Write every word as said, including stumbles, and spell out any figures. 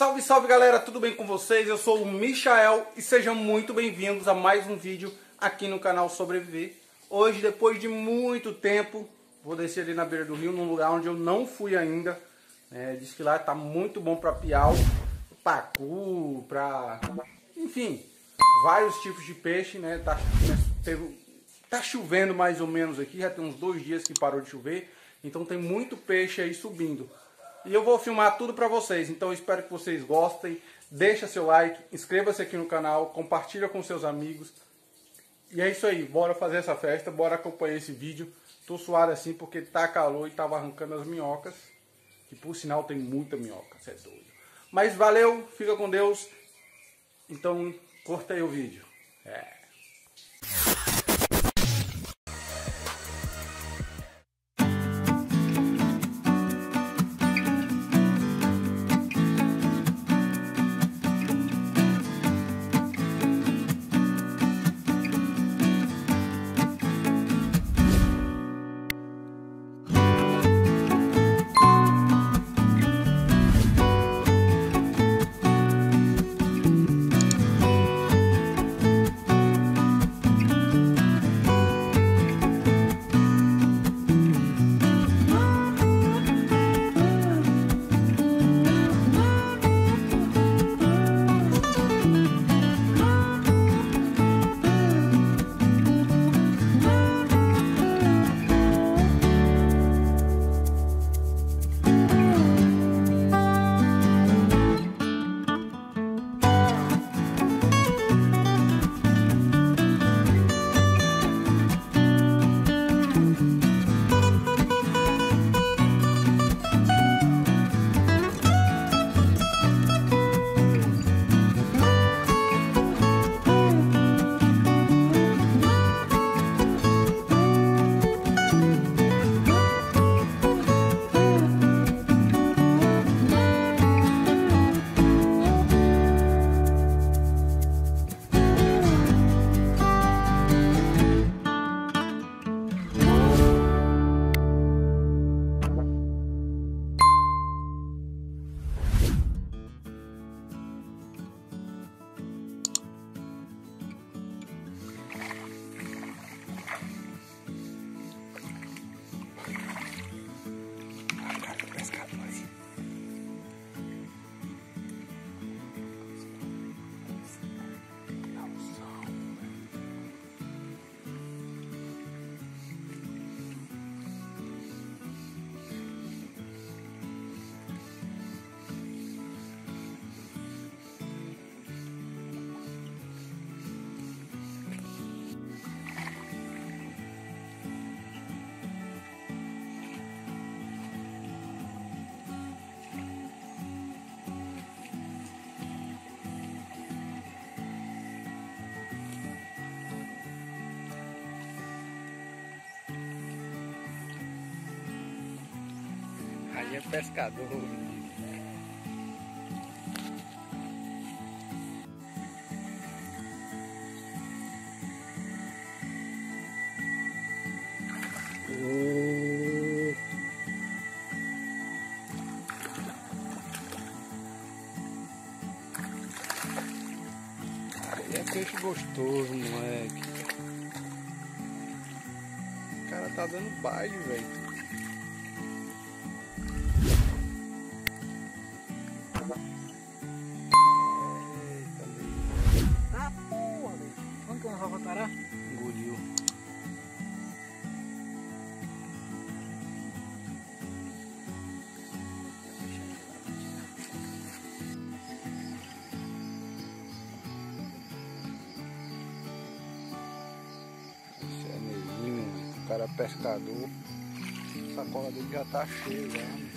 Salve, salve galera, tudo bem com vocês? Eu sou o Michael e sejam muito bem-vindos a mais um vídeo aqui no canal Sobreviver. Hoje, depois de muito tempo, vou descer ali na beira do rio, num lugar onde eu não fui ainda. É, diz que lá tá muito bom para piau, pacu, para... enfim, vários tipos de peixe, né? Tá, teve, tá chovendo mais ou menos aqui, já tem uns dois dias que parou de chover, então tem muito peixe aí subindo. E eu vou filmar tudo para vocês, então eu espero que vocês gostem. Deixa seu like, inscreva-se aqui no canal, compartilha com seus amigos. E é isso aí, bora fazer essa festa, bora acompanhar esse vídeo. Tô suado assim porque tá calor e tava arrancando as minhocas. Que por sinal tem muita minhoca, você é doido. Mas valeu, fica com Deus. Então curta aí o vídeo. É. Aí é pescador. Oh. Aí é peixe gostoso, moleque. O cara tá dando baile, velho. Engoliu. Esse é neguinho, o cara é pescador. A sacola dele já tá cheia já.